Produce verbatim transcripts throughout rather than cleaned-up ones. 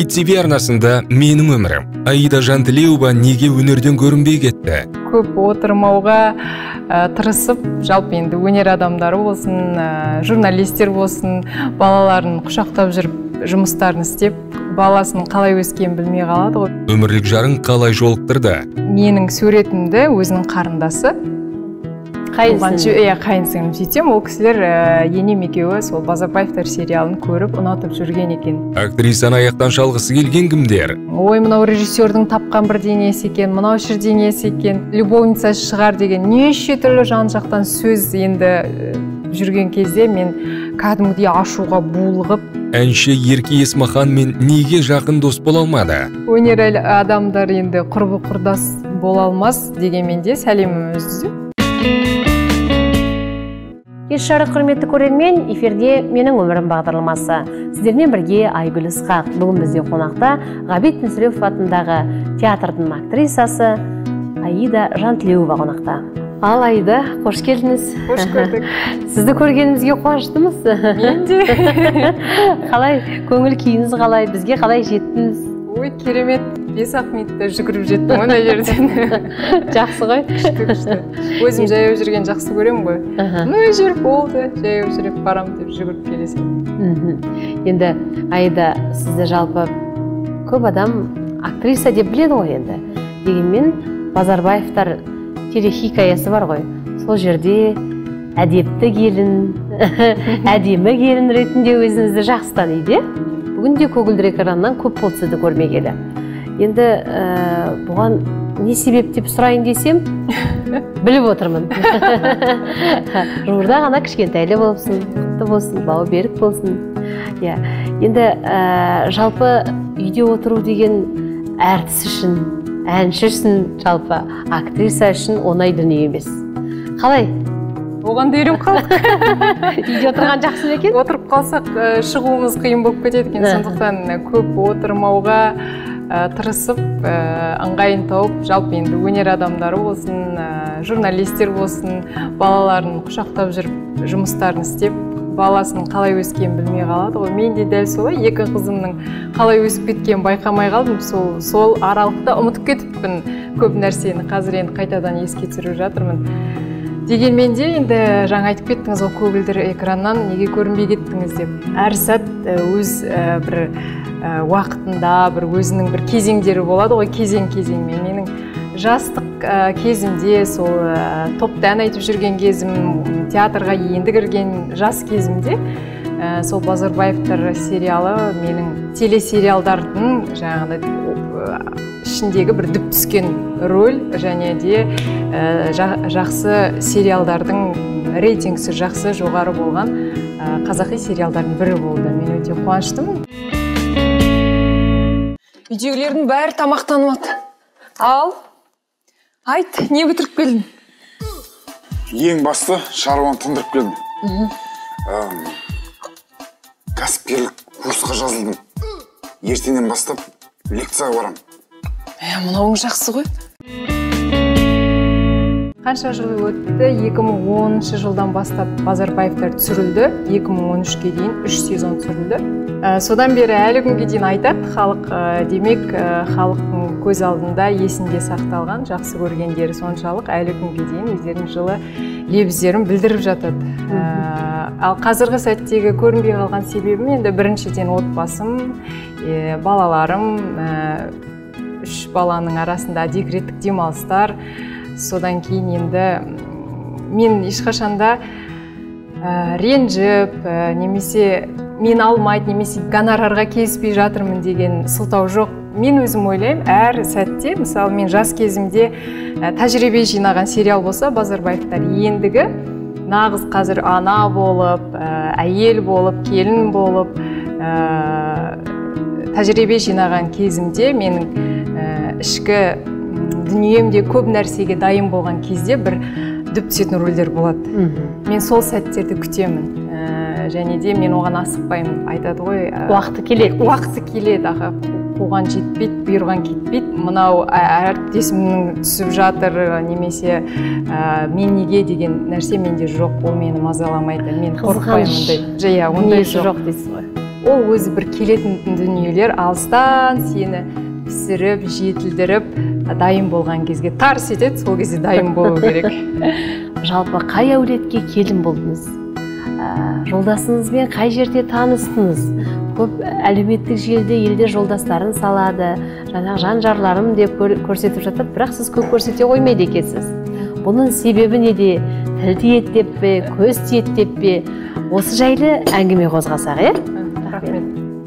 Китсиби арнасында менің өмірім. Аида Жантілеуова неге өнерден көрінбей кетті? Көп отырмауға тырысып, жалпы енді өнер адамдары болсын, журналистер болсын, балаларын құшақтап жүріп, жұмыстарын істеп, баласының қалай өскенін білмей қалады ғой. Өмірлік жарың қалай жолықтырды? Менің суретімді өзінің қарындасы Қайынсың? Иә, қайынсың. Сөйтсем, ол кісілер енем екеуі сол Базарбаевтар сериалын көріп, ұнатып жүрген екен. Актрисаны аяқтан шалғысы келген кімдер? Ой, мынау режиссердің тапқан бір денесі екен, мынау шірдеңесі екен, любовница шығар деген неше түрлі жан-жақтан сөз енді жүрген кезде мен кәдімгідей ашуға булығып. Әнші Ерке Есмаханмен неге жақын дос бола алмады? Өнер адамдар енді құрбы құрдас бола алмас дегенмен де сәлемім өзі. Кеш жарық құрметті көрермен, эфирде менің өмірім бағдарламасы. Сіздермен бірге Айгүл Ысқақ. Бүгін бізде қонақта Ғабит Мүсірепов атындағы театрдың актрисасы Аида Жантілеуова қонақта. Ал Аида, қош келдіңіз. Қош көрдік. Сізді көргенімізге қуаныштымыз. Мен де. Қалай, көңіл күйіңіз қалай, бізге қалай жеттіңіз? Ой, керемет, бес ақ минутта жүгіріп жеттім ана жерден. Жақсы ғой? Күшті, күшті. Өзім жаяу жүрген жақсы көрем ғой. Ну, жер болды, жаяу жүріп барам деп жүгіріп келесем. Енді Аида, сізді жалпы көп адам актриса деп біледі ғой енді. Дегенмен Базарбаевтар телехикаясы бар ғой. Сол жерде әдепті келін, әдемі келін ретінде өзіңізді жақсы таниды. Бүгінде көгілдір экраннан көп болды сізді көрмегелі. Енді бұған не себеп деп сұрайын десем, біліп отырмын. Жуырда ғана кішкентайлы болсын, құтты болсын, бауы берік болсын. Енді жалпы үйде отыру деген әртіс үшін, әнші үшін, жалпы актриса үшін оңай дүние емес. Қалай? Оған да үйреніп қалдық. Үйде отырған жақсы ма екен? Отырып қалсақ шығуымыз қиын болып кетеді екен. Сондықтан көп отырмауға тырысып, ыңғайын тауып, жалпы енді өнер адамдары болсын, журналистер болсын, балаларын құшақтап жүріп, жұмыстарын істеп, баласының қалай өскенін білмей қалады ғой. Мен де дәл солай, екі қызымның қалай өсіп кеткенін байқамай қалдым. Сол аралықта ұмытып кетіппін көп нәрсені. Қазір енді қайтадан еске түсіріп жатырмын. Дегенмен де енді жаңа айтып кеттіңіз, ол көгілдір экраннан неге көрінбей кеттіңіз деп. Әр сәт өз бір уақытында, бір өзінің бір кезеңдері болады ғой, кезең-кезеңмен. Менің жастық кезімде, сол топта ән айтып жүрген кезім, театрға енді кірген жас кезімде, сол Базарбаевтар сериалы менің телесериалдардың жаңағыдай ішіндегі бір дүп түскен рөл, және де жақсы сериалдардың рейтингісі жақсы жоғары болған қазақи сериалдардың бірі болды. Мен өте қуаныштымын. Үйдегілердің бәрі тамақтанып. Ал, айт, не бітіріп келдің? Ең басты шаруаны тындырып келдім. Кәсіпкерлік курсқа жазылдым. Ертеңнен бастап лекцияға барам. Мынауың жақсы ғой. Қанша жыл өтті? екі мың оныншы жылдан бастап Базарбаевтар түсірілді. екі мың он үшке дейін үш сезон түсірілді. Содан бері әлі күнге дейін айтады халық, демек халықтың көз алдында есінде сақталған, жақсы көргендері соншалық әлі күнге дейін өздерінің жылы лебіздерін білдіріп жатады. Ал қазіргі сәттегі көрінбей қалған себебім енді біріншіден отбасым, балаларым, үш баланың арасында декреттік демалыстар. Содан кейін енді мен ешқашанда ренжіп, немесе мен алмайды, немесе гонорарға келіспей жатырмын деген сылтау жоқ. Мен өзім ойлаймын, әр сәтте, мысалы мен жас кезімде тәжірибе жинаған сериал болса, Базарбаевтар ендігі нағыз қазір ана болып, әйел болып, келін болып, тәжірибе жинаған кезімде менің ішкі дүниемде көп нәрсеге дайын болған кезде бір дүп түсетін рөлдер болады. Мен сол сәттерді күтемін. Және де мен оған асықпаймын. Айтады ғой, уақыты келеді. Уақыты келеді, аға. Қуған жетпейді, бұйырған кетпейді. Мынау әріптесімнің түсіп жатыр, немесе мен неге деген нәрсе менде жоқ. Ол мені мазаламайды. Мен қорықпаймын. Қызғаныш. Ондай жоқ дейсіз ғой. ол өзі бір келетін дүниелер алыстан сені пісіріп жетілдіріп дайын болған кезге тарс етеді, сол кезде дайын болу керек. Жалпы қай әулетке келін болдыңыз? Жолдасыңызбен қай жерде таныстыңыз? Көп әлеуметтік желіде елде жолдастарын салады, жаңағы жан жарларым деп көрсетіп жатады, бірақ сіз көп көрсете қоймайды екенсіз. Бұның себебі неде? Тіл тиеді деп пе, көз тиеді деп пе? Осы жайлы әңгіме қозғасақ, е? Рахмет.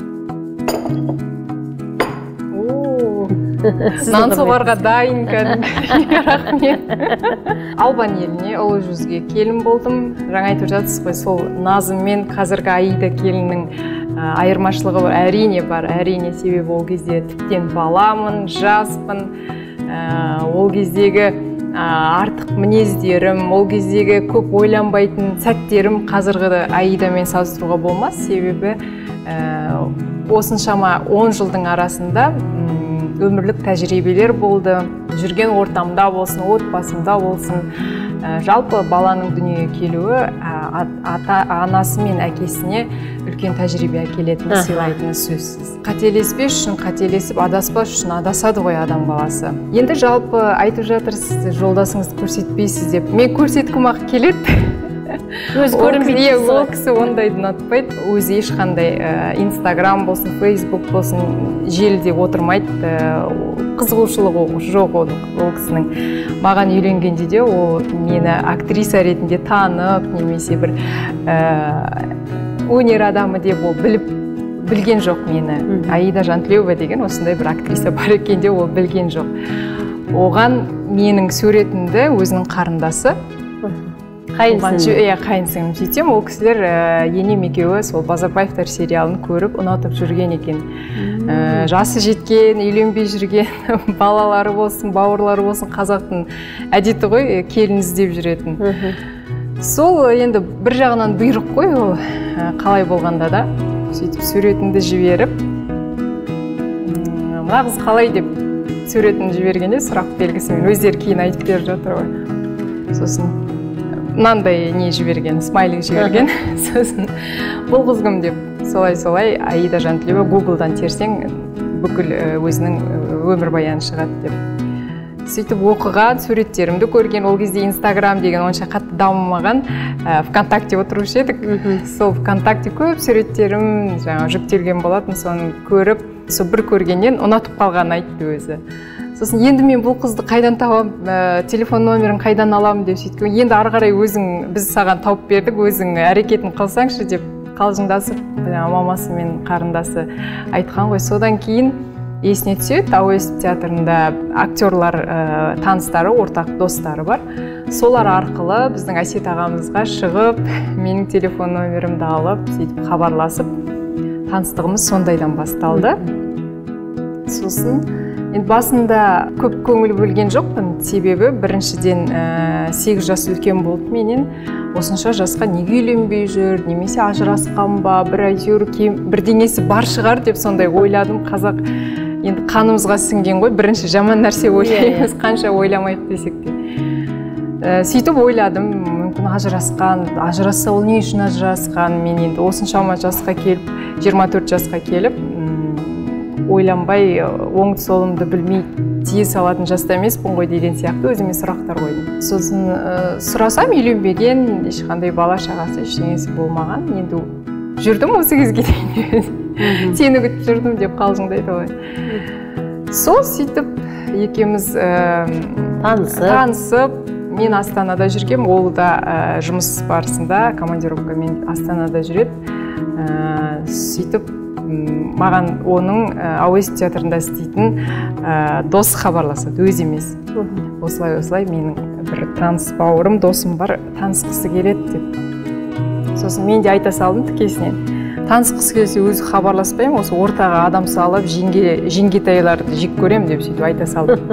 Нан соғарға дайын кәдімгі. Рахмет. Албан еліне, ұлы жүзге келін болдым. Жаңа айтып жатсыз ғой, сол Назым мен қазіргі Аида келіннің айырмашылығы бар, әрине бар, әрине, себебі ол кезде тіптен баламын, жаспын. Ол кездегі артық мінездерім, ол кездегі көп ойланбайтын сәттерім қазіргі Аидамен салыстыруға болмас, себебі осыншама он жылдың арасында өмірлік тәжірибелер болды, жүрген ортамда болсын, отбасымда болсын. Жалпы баланың дүниеге келуі анасы мен әкесіне үлкен тәжірибе әкелетіні, сыйлайтыны сөзсіз. Қателеспес үшін қателесіп, адаспас үшін адасады ғой адам баласы. Енді жалпы айтып жатырсыз, жолдасыңызды көрсетпейсіз деп. Мен көрсеткім-ақ келеді. Өзі көрінбейді. Ол кісі ондайды ұнатпайды. Өзі ешқандай Инстаграм болсын, Фейсбук болсын, желіде отырмайды. Қызығушылығы жоқ ол кісінің. Маған үйленгенде де ол мені актриса ретінде танып, немесе бір өнер адамы деп ол білген жоқ мені. Аида Жантілеуова деген осындай бір актриса бар екенде ол білген жоқ. Оған менің суретімді өзінің қарындасы, қайынсіңім сөйтсем, ол кісілер енем екеуі сол Базарбаевтар сериалын көріп ұнатып жүрген екен. Жасы жеткен, үйленбей жүрген, балалары болсын, бауырлары болсын, қазақтың әдеті ғой, келін іздеп жүретін. Сол енді бір жағынан бұйрық қой, ол қалай болғанда да, сөйтіп суретімді жіберіп, мына қыз қалай деп суретімді жібергенде сұрақ белгісімен өздері кейін айтып беріп жатыр ғой. Сосын мынандай не жіберген, смайлик жіберген. Сосын бұл қыз кім деп солай-солай Аида Жантілеуова Гуглдан терсең бүкіл өзінің өмірбаяны шығады деп. Сөйтіп оқыған, суреттерімді көрген, ол кезде Инстаграм деген онша қатты дамымаған, ВКонтакте отырушы едік. Сол ВКонтакте көп суреттерім жаңа жүктелген болатын, соны көріп, сол бір көргеннен ұнатып қалғанын айтты өзі. Сосын енді мен бұл қызды қайдан табам, телефон номерін қайдан аламын деп сөйткен. Енді ары қарай өзің, біз саған тауып бердік, өзің әрекетін қылсаңшы деп қалжыңдасып, мамасы мен қарындасы айтқан ғой. Содан кейін есіне түседі, Әуезов театрында актерлар таныстары, ортақ достары бар. Солар арқылы біздің Әсет ағамызға шығып, менің телефон номерімді алып, сөйтіп хабарласып, таныстығымыз сондайдан басталды. Сосын енді басында көп көңіл бөлген жоқпын, себебі біріншіден сегіз жас үлкен болды менен. Осынша жасқа неге үйленбей жүр, немесе ажырасқан ба, бір әйтеуір бірдеңесі бар шығар деп сондай ойладым. Қазақ енді қанымызға сіңген ғой, бірінші жаман нәрсе ойлаймыз, қанша ойламайық десек те. Сөйтіп ойладым, мүмкін ажырасқан, ажырасса ол не үшін ажырасқан, мен енді осыншама жасқа келіп, жиырма төрт жасқа келіп, ойланбай, оңды солымды білмей тие салатын жаста емеспін ғой деген сияқты өзіме сұрақтар қойдым. Сосын сұрасам, үйленбеген, ешқандай бала шағасы ештеңесі болмаған. Енді жүрдім осы кезге дейін. Сені күтіп жүрдім деп қалжыңдайды ғой. Сол сөйтіп екеуміз танысып, мен Астанада жүргем, ол да жұмыс барысында командировкамен Астанада жүреді. Сөйтіп маған оның Әуезов театрында істейтін досы хабарласады, өз емес. Осылай-осылай менің бір таныс бауырым, досым бар, танысқысы келеді деп. Сосын мен де айта салдым тікесінен. Танысқысы келсе өзі хабарласпаймын, осы ортаға адам салып, жеңгетайларды жек көрем деп сөйтіп айта салдым.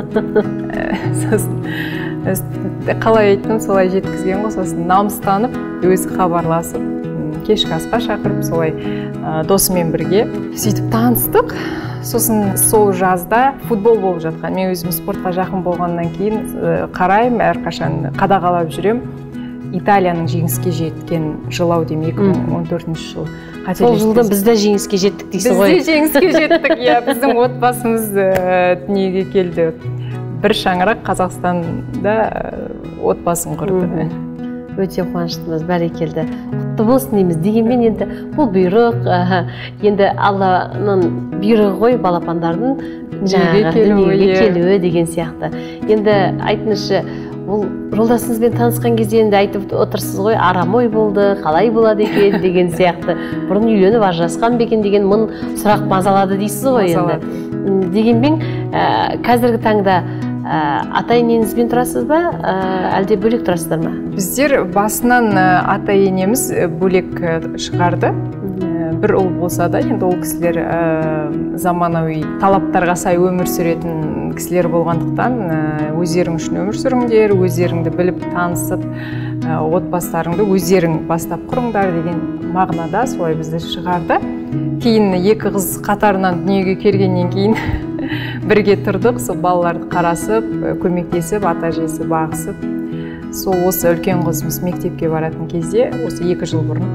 Сосын қалай айттым, солай жеткізген ғой, сосын намыстанып, өзі хабарласып, кешкі асқа шақырып, солай досымен бірге сөйтіп таныстық. Сосын сол жазда футбол болып жатқан. Мен өзім спортқа жақын болғаннан кейін қараймын, әрқашан қадағалап жүрем. Италияның жеңіске жеткен жылау деймін, екі мың он төртінші жыл. Сол жылда біз де жеңіске жеттік дейсіз ғой. Біз де жеңіске жеттік, иә, біздің отбасымыз дүниеге келді. Бір шаңырақ Қазақстанда отбасын құрды. Өте қуаныштымыз, бәрекелді. Құтты болсын дейміз. Дегенмен енді бұл бұйрық, енді Алланың бұйрығы ғой балапандардың дүниеге келуі деген сияқты. Енді айтыңызшы, бұл жолдасыңызбен танысқан кезде енді айтып отырсыз ғой, арам ой болды, қалай болады екен деген сияқты. Бұрын үйленіп ажырасқан ба екен деген мың сұрақ мазалады дейсіз ғой енді. Дегенмен қазіргі таңда ата-енеңізбен тұрасыз ба, әлде бөлек тұрасыздар ма? Біздер басынан ата-енеміз бөлек шығарды. Бір ұл болса да, енді ол кісілер заманауи талаптарға сай өмір сүретін кісілер болғандықтан, өздерің үшін өмір сүріңдер, өздеріңді біліп танысып, отбасыларыңды өздерің бастап құрыңдар деген мағынада солай бізді шығарды. Кейін екі қыз қатарынан дүниеге келгеннен кейін бірге тұрдық, сол балаларды қарасып, көмектесіп, ата-әжесі бағысып. Сол осы үлкен қызымыз мектепке баратын кезде, осы екі жыл бұрын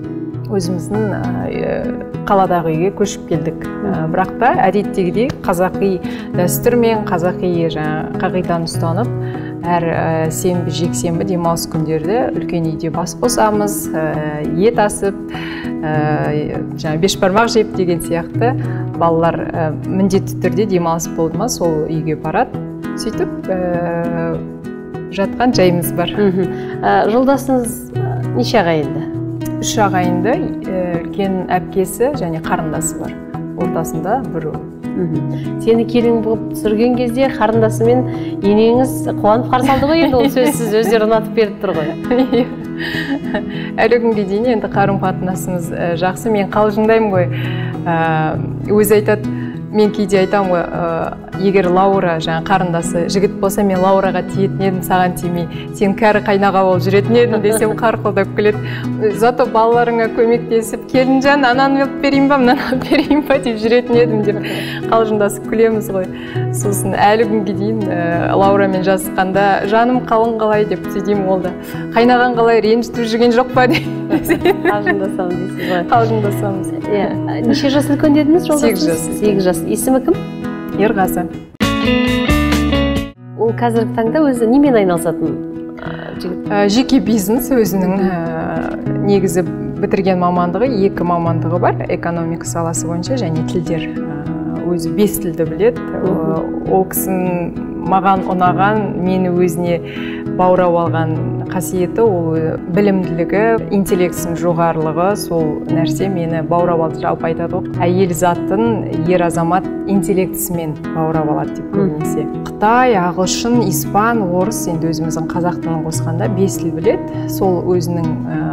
өзіміздің қаладағы үйге көшіп келдік. Бірақ та әдеттегідей қазақи дәстүрмен, қазақи қағиданы ұстанып, әр сенбі, жексенбі демалыс күндерді үлкен үйде бас қосамыз, ет асып, бешбармақ жеп деген сияқты балалар міндетті түрде демалыс болды ма, сол үйге барады. Сөйтіп жатқан жайымыз бар. Жолдасыңыз неше ағайынды? Үш ағайынды, үлкен әпкесі және қарындасы бар. Ортасында бір ұл. Сені келін болып түсірген кезде қарындасы мен енеңіз қуанып қарсы алды ғой, енді ол сөзсіз өздері ұнатып беріп тұр ғой. Әлі күнге дейін енді қарым-қатынасымыз жақсы. Мен қалжыңдаймын ғой. Өзі айтады, мен кейде айтам ғой, егер Лаура жаңа қарындасы жігіт болса, мен Лаураға тиетін едім, саған тимей, сен кәрі қайнаға болып жүретін едің десем қарқылдап күледі. Зато балаларыңа көмектесіп, келінжан, ананы алып берейін ба, мынаны алып берейін ба деп жүретін едім деп қалжыңдасып күлеміз ғой. Сосын әлі күнге дейін Лаурамен жасыққанда, жаным қалың қалай деп сөйтеймін, ол да қайнаған қалай ренжітіп жүрген жоқ па деп қалжыңдасамыз дейсіз ғой. Қалжыңдасамыз. Неше жас үлкен дедіңіз? Сегіз жас. Сегіз жас. Есімі кім? Ерғазы. Ол қазіргі таңда өзі немен айналысатын жігіт? Жеке бизнес, өзінің негізі бітірген мамандығы, екі мамандығы бар, экономика саласы бойынша және тілдер. Өзі бес тілді біледі. Ол кісінің маған ұнаған, мені өзіне баурап алған қасиеті, ол білімділігі, интеллектісінің жоғарылығы, сол нәрсе мені баурап алды. Жалпы айтады ғой, әйел затын ер азамат интеллектісімен баурап алады деп көбінесе. Қытай, ағылшын, испан, орыс, енді өзіміздің қазақ тілін қосқанда бес тіл біледі. Сол өзінің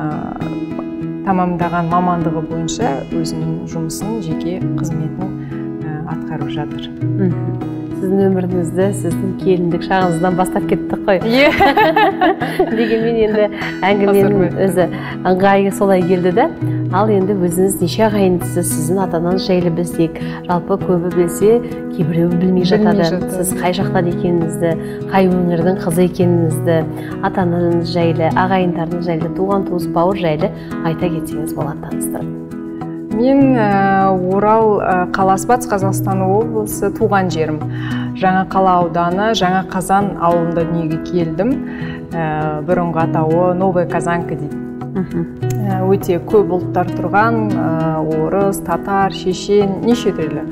тамамдаған мамандығы бойынша өзінің жұмысын, жеке қызметін атқарып жатыр. Сіздің өміріңізді, сіздің келіндік шағыңыздан бастап кеттік қой. Дегенмен енді әңгіменің өзі ыңғайы солай келді да. Ал енді өзіңіз неше ағайындысыз, сіздің ата-анаңыз жайлы білсек, жалпы көбі білсе, кейбіреуі білмей жатады. Сіз қай жақтан екеніңізді, қай өңірдің қызы екеніңізді, ата-анаңыз жайлы, ағайындарыңыз жайлы, туған туыс бауыр жайлы айта кетсеңіз болады, таныстырып. Мен Орал қаласы, Батыс Қазақстан облысы, туған жерім. Жаңақала ауданы, Жаңақазан ауылында дүниеге келдім. Бұрынғы атауы Новая Казанка дейді. Өте көп ұлттар тұрған, орыс, татар, шешен, неше түрлі.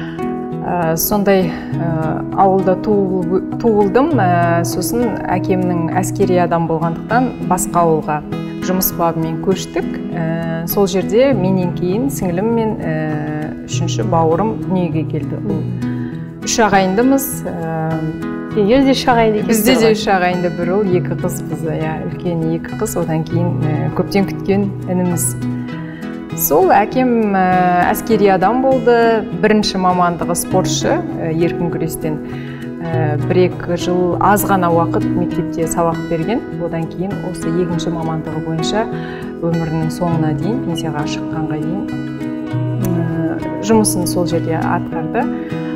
Сондай ауылда туылдым. Сосын әкемнің әскери адам болғандықтан басқа ауылға жұмыс бабымен көштік. Сол жерде менен кейін сіңілім мен үшінші бауырым дүниеге келді. Үш ағайындымыз. Сендер де үш ағайынды екенсіздер ғой? Бізде де үш ағайынды, бір ұл, екі қыз біз, үлкен екі қыз, одан кейін көптен күткен ініміз. Сол әкем әскери адам болды. Бірінші мамандығы спортшы, еркін күрестен. Бір-екі жыл аз ғана уақыт мектепте сабақ берген. Одан кейін осы екінші мамандығы бойынша өмірінің соңына дейін, пенсияға шыққанға дейін жұмысын сол жерде атқарды.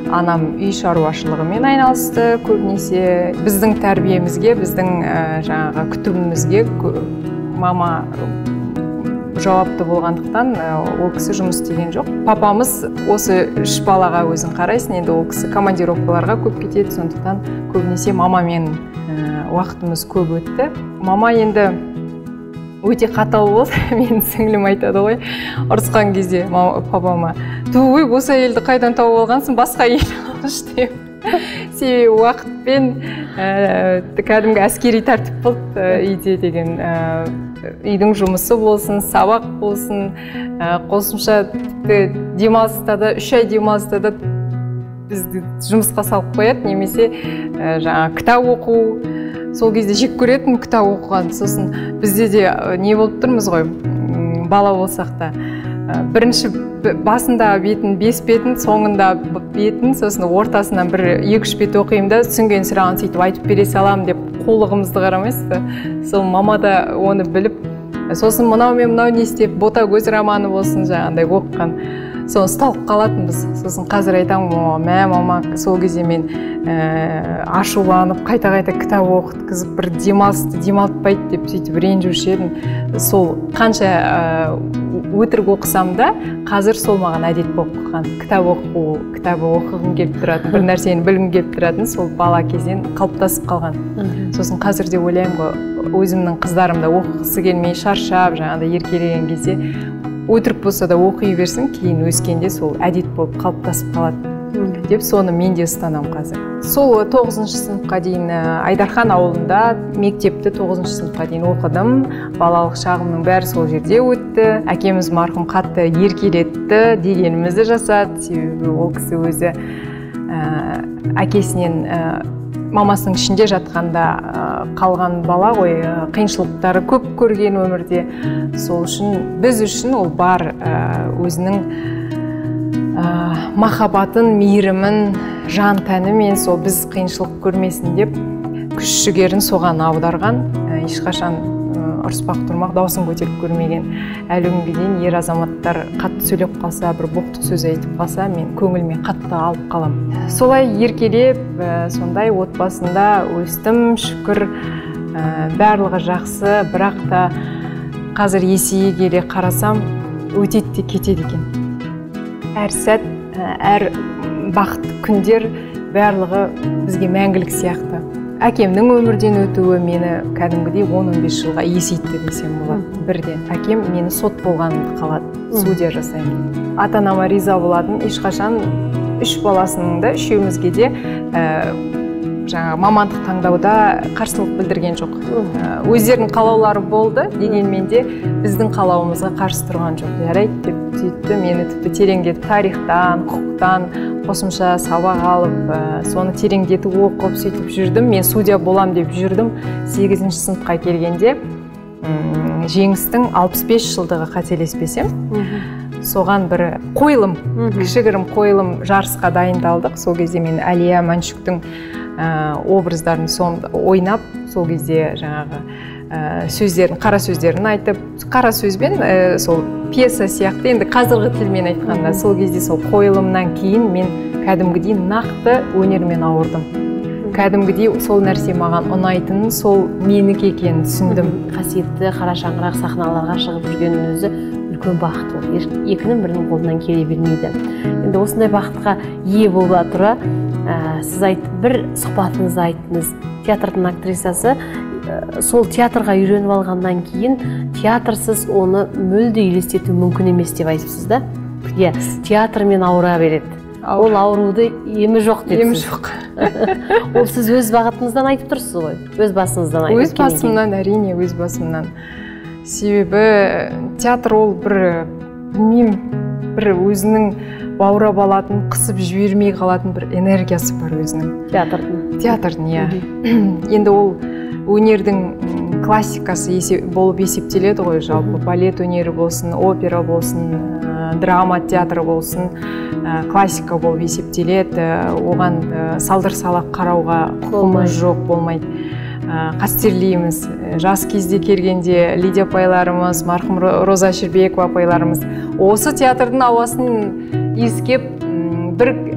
анам үй шаруашылығымен айналысты көбінесе. Біздің тәрбиемізге, біздің жаңағы күтімімізге мама жауапты болғандықтан ол кісі жұмыс істеген жоқ. Папамыз осы үш балаға өзін қарайсын, енді ол кісі командировкаларға көп кетеді, сондықтан көбінесе мамамен уақытымыз көп өтті. Мама енді өте қатал болды, менің сіңлім айтады ғой, ұрысқан кезде папама: "Той, осы әйелді қайдан тауып алғансың, басқа әйел алғыш" деп. Себебі уақытпен кәдімгі әскери тәртіп болды үйде деген. Үйдің жұмысы болсын, сабақ болсын, қосымша демалыста да, үш ай демалыста да бізді жұмысқа салып қояды, немесе жаңа кітап оқу. Сол кезде жек көретін кітап оқыған. Сосын бізде де не болып тұрмыз ғой, бала болсақ та. Бірінші басында бетін бес бетін, соңында бетін, сосын ортасынан бір екі-үш бет оқимын да, түсінген сұрағын сөйтіп айтып бере саламын деп қолығымызды қарамайсыз. Сол мама да оны біліп, сосын мынау мен мынау не істеп, Ботагөз романы болсын жаңағындай оқыған. Соны ұсталып қалатынбыз. Сосын қазір айтамын: "Мә, мама, сол кезде мен ашуланып, қайта-қайта кітап оқытқызып, бір демалысты демалтпайды" деп сөйтіп ренжуші едім. Сол қанша өтірік оқысам да, қазір сол маған әдет болып қалған. Кітап оқу, кітабы оқығым келіп тұратын, бір нәрсені білгім келіп тұратын, сол бала кезден қалыптасып қалған. Сосын қазір де ойлаймын ғой, өзімнің қыздарым да оқығысы келмей шаршап, жаңағыдай еркелеген кезде өтірік болса да оқи берсін, кейін өскенде сол әдет болып қалыптасып қалады деп, соны мен де ұстанамын қазір. Сол тоғызыншы сыныпқа дейін Айдархан ауылында мектепті тоғызыншы сыныпқа дейін оқыдым. Балалық шағымның бәрі сол жерде өтті. Әкеміз марқұм қатты еркелетті, дегенімізді жасады. Себебі ол кісі өзі әкесінен мамасының ішінде жатқанда қалған бала ғой, қиыншылықтары көп көрген өмірде. Сол үшін, біз үшін ол бар өзінің махаббатын, мейірімін, жан тәнімен сол біз қиыншылық көрмесін деп күш жігерін соған аударған. Ешқашан ұрыспақ тұрмақ, даусын көтеріп көрмеген. Әлі күнге дейін ер азаматтар қатты сөйлеп қалса, бір боқтық сөз айтып қалса, мен көңіліме қатты алып қалам. Солай еркелеп, сондай отбасында өстім, шүкір, барлығы жақсы, бірақ та қазір есейе келе қарасам, өтеді де кетеді екен. Әр сәт, әр бақытты күндер барлығы бізге мәңгілік сияқты. Әкемнің өмірден өтуі мені кәдімгідей он он бес жылға есейтті десем болады. Бірден әкем мені сот болғанымды қалады, судья жасаймын. Ата-анама риза болатын, ешқашан үш баласының да үшеумізге де жаңа мамандық таңдауда қарсылық білдірген жоқ. Өздерінің қалаулары болды, дегенмен де біздің қалауымызға қарсы тұрған жоқ. Жарайды деп сөйтті, мені тіпті тереңдетіп тарихтан, құқықтан қосымша сабақ алып, соны тереңдетіп оқып сөйтіп жүрдім. Мен судья болам деп жүрдім. сегізінші сыныпқа келгенде жеңістің алпыс бес жылдығы қателеспесем, соған бір қойылым, кішігірім қойылым жарысқа дайындалдық. Сол кезде мен Әлия Мәншүктің образдарын ойнап, сол кезде жаңағы сөздерін, қара сөздерін айтып, қара сөзбен сол пьеса сияқты, енді қазіргі тілмен айтқанда, сол кезде сол қойылымнан кейін мен кәдімгідей нақты өнермен ауырдым. Кәдімгідей сол нәрсе маған ұнайтынын, сол менікі екенін түсіндім. Қасиетті қара шаңырақ сахналарға шығып жүргеннің өзі үлкен бақыт ол. Екінің бірінің қолынан келе бермейді. Енді осындай бақытқа ие бола тұра, сіз айтып, бір сұхбатыңызды айттыңыз. Театрдың актрисасы сол театрға үйреніп алғаннан кейін театрсыз оны мүлде елестету мүмкін емес деп айтыпсыз да? Иә, театрмен ауыра береді. Ол ауруды емі жоқ депсіз. Емі жоқ. Ол сіз өз бағытыңыздан айтып тұрсыз ғой? Өз басыңыздан айтып. Өз басымнан, әрине, өз басымнан. Себебі театр ол бір, білмеймін, бір өзінің баурап алатын, қысып жібермей қалатын бір энергиясы бар өзінің. Театрдың. Театрдың, иә. Енді ол өнердің классикасы болып есептеледі ғой, жалпы балет өнері болсын, опера болсын, драма театры болсын, классика болып есептеледі. Оған салдыр салақ қарауға құқымыз жоқ, болмайды. Қастерлейміз. Жас кезде келгенде Лидия апайларымыз, марқұм Роза Шербекова апайларымыз осы театрдың ауасын иіскеп, бір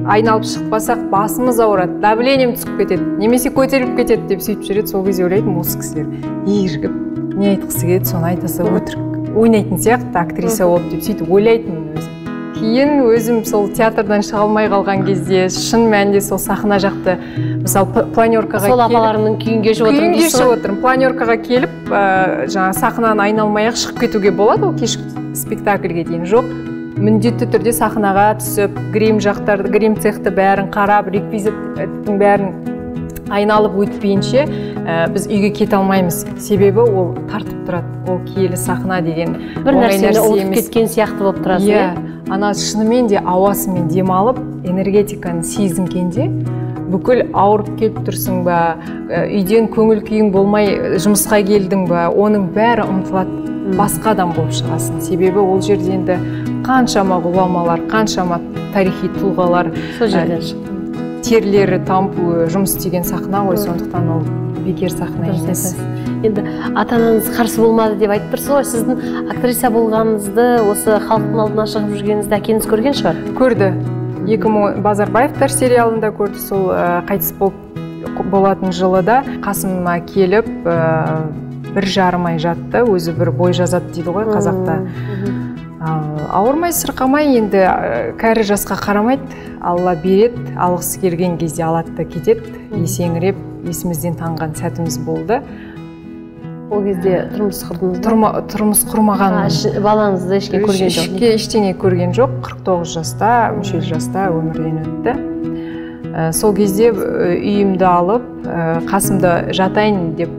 айналып шықпасақ басымыз ауырады, давлением түсіп кетеді, немесе көтеріліп кетеді деп сөйтіп жүреді. Сол кезде ойлайтын осы кісілер ергіп не айтқысы келеді соны айтаса өтірік ойнайтын сияқты актриса болып деп сөйтіп ойлайтынмын өзім. Кейін өзім сол театрдан шыға алмай қалған кезде шын мәнінде сол сахна жақты, мысалы планеркаға келіп, сол апаларының күйін кешіп отырмын күйін кешіп отырмын. Планеркаға келіп, жаңа сахнадан айналмай-ақ шығып кетуге болады, ол кешкі спектакльге дейін. Жоқ, міндетті түрде сахнаға түсіп, грим жақтарды, грим цехты бәрін қарап, реквизиттің бәрін айналып өтпейінше біз үйге кете алмаймыз. Себебі ол тартып тұрады. Ол киелі сахна деген бір нәрсені ұмытып кеткен сияқты болып тұрасың. Иә, ана шынымен де ауасымен демалып, энергетиканы сезінгенде бүкіл ауырып келіп тұрсың ба, үйден көңіл күйің болмай жұмысқа келдің ба, оның бәрі ұмытылады, басқа адам болып шығасың. Себебі ол жерде енді қаншама ғұламалар, қаншама тарихи тұлғалар, сол жерден шықты. Терлері тамып жұмыс істеген сахна ғой, сондықтан ол бекер сахна емес. Енді ата-анаңыз қарсы болмады деп айтып тұрсыз ғой, сіздің актриса болғаныңызды, осы халықтың алдына шығып жүргеніңізді әкеңіз көрген шығар? Көрді. екі мың Базарбаевтар сериалында көрді. Сол қайтыс болып болатын жылы да қасыма келіп бір жарым ай жатты, өзі бір бой жазады дейді ғой қазақта. Ауырмай сырқамай, енді кәрі жасқа қарамайды, Алла береді, алғысы келген кезде алады да кетеді, есеңіреп есімізден танған сәтіміз болды. Ол кезде тұрмыс құрдыңыз? Тұрмыс құрмаған. Балаңызды ешке көрген жоқ? Ештеңе көрген жоқ, қырық тоғыз жаста, мүшел жаста өмірден өтті. Сол кезде үйімді алып, қасымда жатайын деп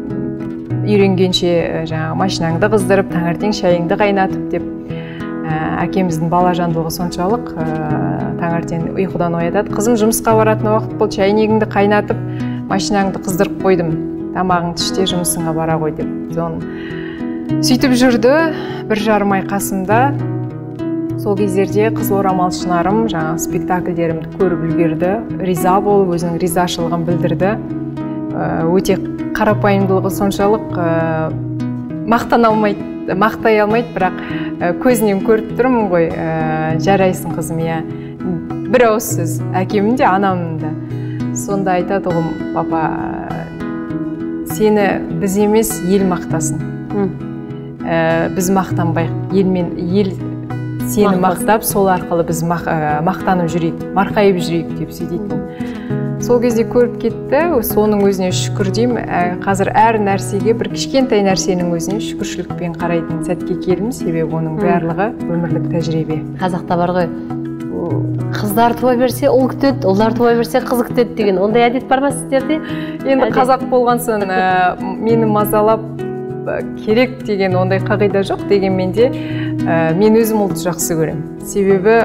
үйренгенше машинаңды қыздырып, таңертең шайыңды қайнатып деп, әкеміздің балажандылығы соншалық, таңертең ұйқыдан оятады. Қызым жұмысқа баратын уақыт болды, шайнегіңді қайнатып, машинаңды қыздырып қойдым, тамағыңды іште, жұмысыңа бара ғой деп. Сөйтіп жүрді, бір жарым ай қасымда. Сол кездерде Қызыл орамал шынарым жаңа спектакльдерімді көріп үлгерді, риза болып, өзінің ризашылығын білдірді. Өте қарапайымдылығы соншалық мақтан алмайды, мақтай алмайды, бірақ көзінен көріп тұрмын ғой, жарайсың қызым, иә. Бір ауыз сөз, әкемін де, анамын да. Сонда айтады ғой, папа, сені біз емес, ел мақтасын. Біз мақтанбайық, ел сені мақтап, сол арқылы біз мақтанып жүрейік, марқайып жүрейік деп сөйтетін. Сол кезде көріп кетті, соның өзіне шүкір деймін. Қазір әр нәрсеге, бір кішкентай нәрсенің өзіне шүкіршілікпен қарайтын сәтке келдім, себебі оның барлығы өмірлік тәжірибе. Қазақта бар ғой, қыздар туа берсе ұл күтеді, ұлдар туа берсе қыз күтеді деген, ондай әдет бар ма сіздерде? Енді қазақ болған соң мені мазалап керек деген ондай қағида жоқ, дегенмен де мен өзім ұлды жақсы көрем. Себебі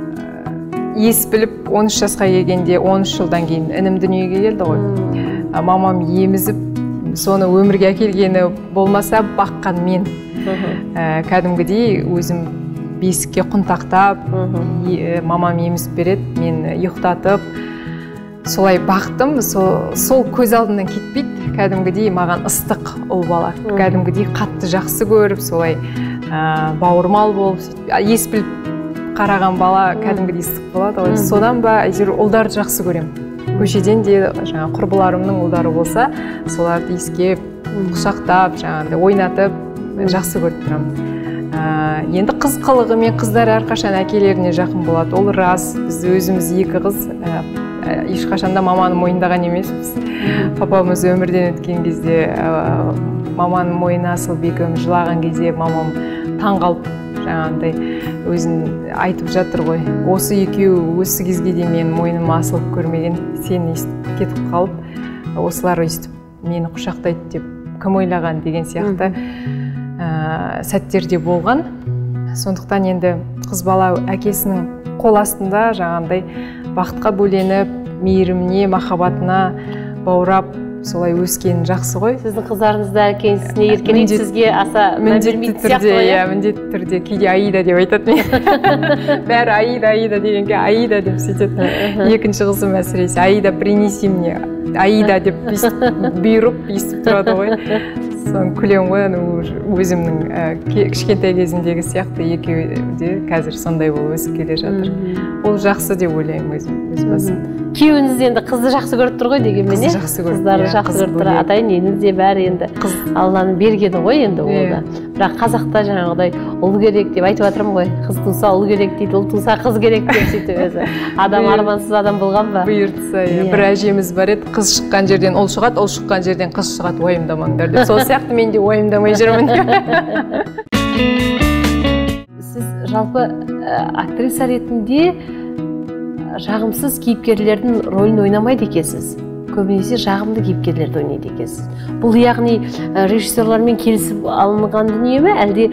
ес біліп он үш жасқа келгенде, он үш жылдан кейін інім дүниеге келді ғой. Мамам емізіп, соны өмірге әкелгені болмаса, баққан мен. Кәдімгідей өзім бесікке құнтақтап, мамам емізіп береді, мен ұйықтатып, солай бақтым. Сол көз алдымнан кетпейді, кәдімгідей маған ыстық ұл бала. Кәдімгідей қатты жақсы көріп, солай бауырмал болып, ес біліп қараған бала кәдімгідей ыстық болады. Содан ба, әйтеуір ұлдарды жақсы көрем. Көшеден де құрбыларымның ұлдары болса, соларды иіскеп, құшақтап, ойнатып, жақсы көріп тұрамын. Енді қыз қылығы мен қыздар әрқашан әкелеріне жақын болады. Ол рас, біз өзіміз екі қыз, ешқашанда маманы мойындаған емеспіз. Папамыз өмірден өткен кезде, маманың мойнына асылып екеуміз жылаған кезде, мамам таң қалып, жаңағындай өзін айтып жатыр ғой. Осы екеуі осы кезге дейін мен мойныма асылып көрмеген, сен естіп кетіп қалып, осылар өйстіп мені құшақтайды деп кім ойлаған деген сияқты сәттерде болған. Сондықтан енді қыз бала әкесінің қол астында жаңағындай бақытқа бөленіп, мейіріміне, махаббатына баурап, солай өскені жақсы ғой. Сіздің қыздарыңызды әкеңізіне еркелейді, сізге аса мән түрде, иә, міндетті түрде кейде Аида деп айтады мен. Бәрі Аида, Аида дегенге Аида деп сөйтеді. Екінші қызым әсіресе Аида, принеси мне, Аида деп бұйырып естіп тұрады ғой. соны күлемін ғой, өзімнің кішкентай кезімдегі сияқты екеуі де қазір сондай болып өсіп келе жатыр. Ол жақсы деп ойлаймын өзім, өз басым. Күйеуіңіз енді қызды жақсы көріп тұр ғой дегенмен, қызды жақсы көріп, қыздары жақсы көріп тұр, ата енеңіз де бәрі енді Алланың бергені ғой енді ол да. Бірақ қазақта жаңағыдай ұл керек деп айтып жатырмын ғой, қыз туса ұл керек дейді, ұл туса қыз керек деп сөйтіп өзі. Адам армансыз адам болған ба? Бұйыртса, бір әжеміз бар еді, қыз шыққан жерден ұл шығады, ұл шыққан жерден қыз шығады, уайымдамаңдар деп. Сол сияқты мен де уайымдамай жүрмін. Сіз жалпы актриса ретінде жағымсыз кейіпкерлердің рөлін ойнамайды екенсіз. Көбінесе жағымды кейіпкерлерді ойнайды екенсіз. Бұл яғни режиссерлармен келісіп алынған дүние ме, әлде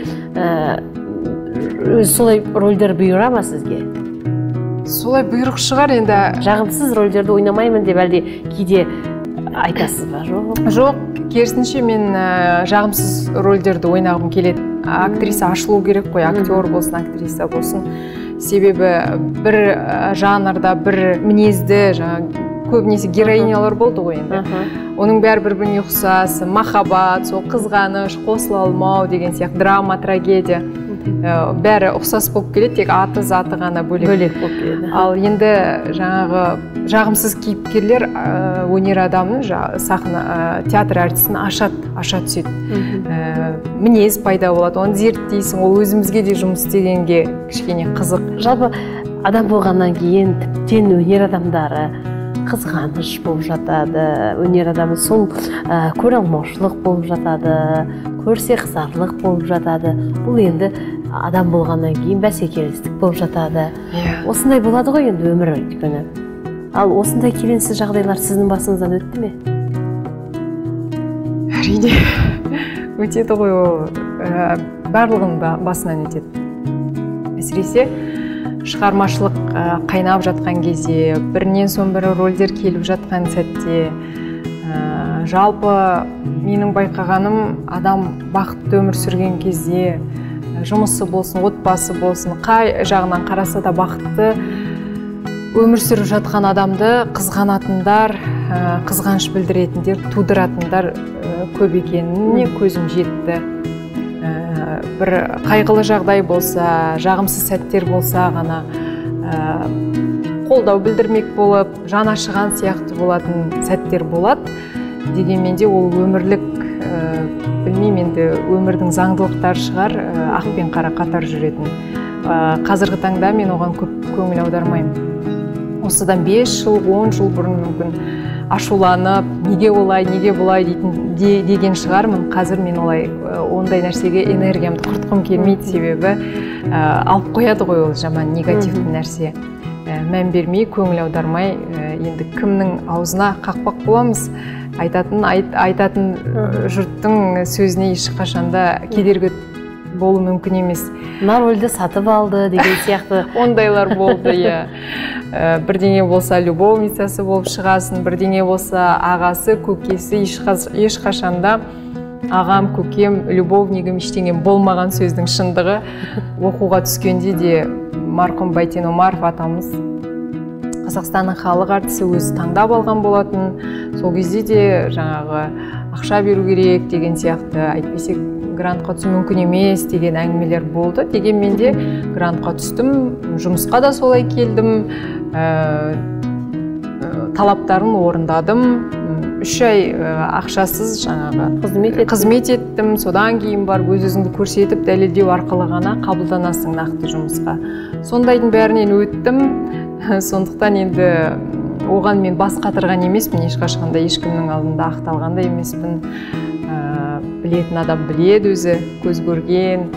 өз солай рөлдер бұйыра ма сізге? Солай бұйрық шығар енді. Жағымсыз рөлдерді ойнамаймын деп әлде кейде айтасыз ба, жоқ? Жоқ, керісінше мен жағымсыз рөлдерді ойнағым келеді. Актриса ашылу керек қой, актер болсын, актриса болсын. Себебі бір жанрда, бір мінезді, көбінесе героинялар болды ғой енді. Оның бәрі бір-біріне ұқсас, махаббат, сол қызғаныш, қосыла алмау деген сияқты драма, трагедия. Бәрі ұқсас болып келеді, тек аты заты ғана бөлек болып келеді. Ал енді жаңағы жағымсыз кейіпкерлер өнер адамның сахна театр әртісін ашады, аша түседі. Мінез пайда болады, оны зерттейсің, ол өзімізге де жұмыс істегенге кішкене қызық. Жалпы адам болғаннан кейін тіптен өнер адамдары қызғаныш болып жатады, өнер адамы сол көре алмаушылық болып жатады, көрсе қызарлық болып жатады. Бұл енді адам болғаннан кейін бәсекелестік болып жатады. Осындай болады ғой енді өмір өткені. Ал осындай келеңсіз жағдайлар сіздің басыңыздан өтті ме? Әрине өтеді ғой, барлығының басынан өтеді. Әсіресе шығармашылық қайнап жатқан кезде, бірінен соң бірі рөлдер келіп жатқан сәтте, жалпы менің байқағаным, адам бақытты өмір сүрген кезде, жұмысы болсын, отбасы болсын, қай жағынан қараса да бақытты өмір сүріп жатқан адамды қызғанатындар, қызғаныш білдіретіндер, тудыратындар көп екеніне көзім жетті. Бір қайғылы жағдай болса, жағымсыз сәттер болса ғана қолдау білдірмек болып, жан ашыған сияқты болатын сәттер болады. Дегенмен де ол өмірлік, білмеймін енді өмірдің заңдылықтары шығар, ақ пен қара қатар жүретін. Қазіргі таңда мен оған көп көңіл аудармаймын. Осыдан бес жыл, он жыл бұрын мүмкін ашуланып, неге олай, неге бұлай деген шығармын. Қазір мен олай ондай нәрсеге энергиямды құртқым келмейді, себебі алып қояды ғой ол жаман негативті нәрсе. Мән бермей, көңіл аудармай, енді кімнің аузына қақпақ боламыз, айтатын айтатын жұрттың сөзіне ешқашанда кедергі болу мүмкін емес. Мына рөлді сатып алды деген сияқты ондайлар болды, иә. Бірдеңе болса любовницасы болып шығасын, бірдеңе болса ағасы, көкесі, ешқашанда ағам, көкем, любовнигім ештеңе болмаған сөздің шындығы. Оқуға түскенде де марқұм Байтен Омаров атамыз Қазақстанның халық әртісі өзі таңдап алған болатын. Сол кезде де жаңағы ақша беру керек деген сияқты, айтпесе грантқа түсу мүмкін емес деген әңгімелер болды. Дегенмен де грантқа түстім, жұмысқа да солай келдім, талаптарын орындадым. Үш ай ақшасыз жаңағы қызмет еттім. Содан кейін бар өз-өзіңді көрсетіп, дәлелдеу арқылы ғана қабылданасың нақты жұмысқа. Сондайдың бәрінен өттім. Сондықтан енді оған мен бас қатырған емеспін, ешқашқанда ешкімнің алдында ақталған да емеспін. Білетін адам біледі өзі, көз көрген,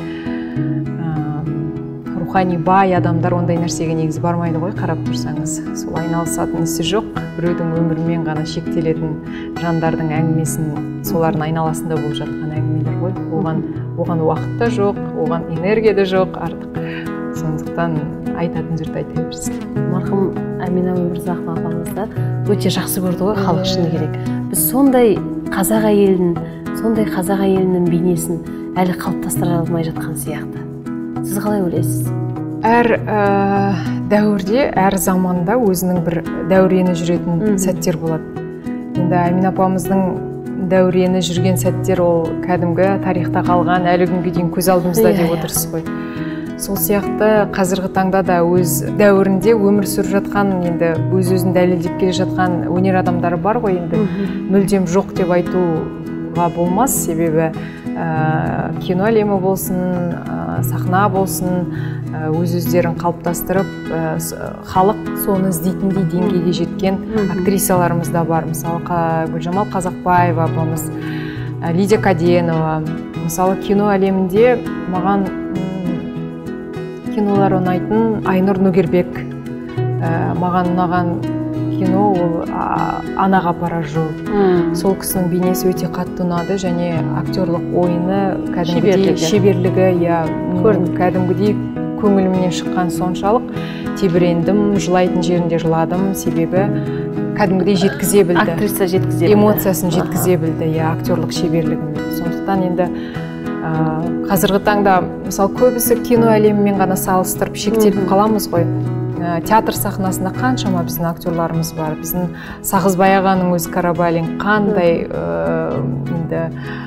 рухани бай адамдар ондай нәрсеге негізі бармайды ғой, қарап тұрсаңыз. Сол айналысатын ісі жоқ, біреудің өмірімен ғана шектелетін жандардың әңгімесін солардың айналасында болып жатқан әңгімелер ғой. Оған оған уақыт та жоқ, оған энергия да жоқ артық. Сондықтан айтатын жұрт айта берсін. Марқұм Әмина Өмірзақова апамызды өте жақсы көрді ғой, халық шыны керек. Біз сондай қазақ әйелін, сондай қазақ әйелінің бейнесін әлі қалыптастыра алмай жатқан сияқты. Сіз қалай ойлайсыз? Әр дәуірде, әр заманда өзінің бір дәурені жүретін сәттер болады. Енді Әмина апамыздың дәурені жүрген сәттер ол кәдімгі тарихта қалған, әлі күнге дейін көз алдымызда деп отырсыз ғой. Сол сияқты қазіргі таңда да өз дәуірінде өмір сүріп жатқан, енді өз-өзін дәлелдеп келе жатқан өнер адамдары бар ғой, енді мүлдем жоқ деп айтуға болмас, себебі кино әлемі болсын, сахна болсын, өз-өздерін қалыптастырып, халық соны іздейтіндей деңгейге жеткен актрисаларымыз да бар. Мысалы, Гүлжамал Қазақбаева апамыз, Лидия Каденова. Мысалы, кино әлемінде маған кинолар ұнайтын Айнұр Нөгербек. Маған ұнаған кино ол Анаға пара жол. Сол кісінің бейнесі өте қатты ұнады, және актерлық ойыны, кәдімгідей шеберлігі, кәдімгідей көңілімнен шыққан соншалық тебірендім, жылайтын жерінде жыладым, себебі кәдімгідей жеткізе білді. Актриса жеткізе білді. Эмоциясын жеткізе білді, актерлық шеберлігін. Сондықтан енді қазіргі таңда, мысалы, көбісі кино әлемімен ғана салыстырып шектеліп қаламыз ғой. Театр сахнасында қаншама біздің актерларымыз бар. Біздің Сағызбай ағаның өзі Карабалин қандай енді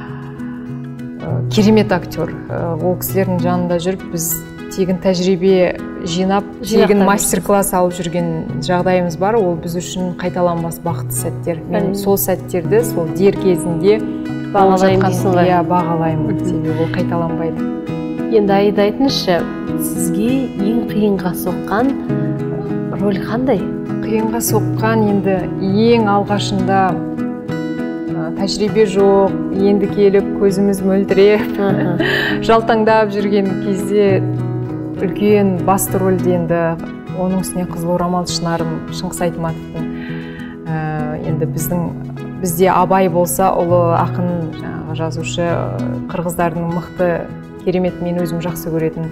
керемет актер. Ол кісілердің жанында жүріп, біз тегін тәжірибе жинап, тегін мастер-класс алып жүрген жағдайымыз бар. Ол біз үшін қайталанбас бақытты сәттер. Мен сол сәттерді, сол дер кезінде бағалаймын, себебі ол қайталанбайды. Енді Аида, айтыңызшы, сізге ең қиынға соққан рөл қандай? Қиынға соққан енді ең алғашында тәжірибе жоқ, енді келіп көзіміз мөлдіреп, жалтаңдап жүрген кезде үлкен басты рөлде енді оның үстіне Қызыл орамал Шынарым Шыңғыс Айтматовтың. Енді біздің бізде Абай болса, ұлы ақын, жазушы, қырғыздардың мықты, керемет, мен өзім жақсы көретін